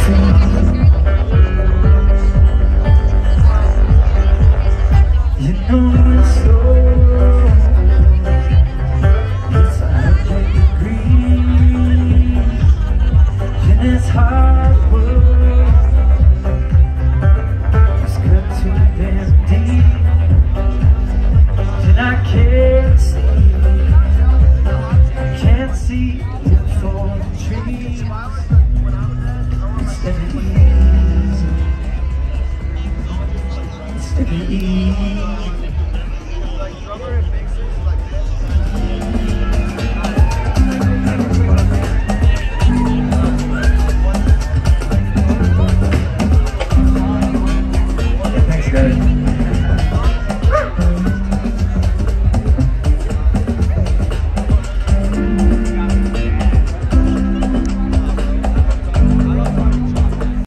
You know it's so, it's out of degree in this hard world.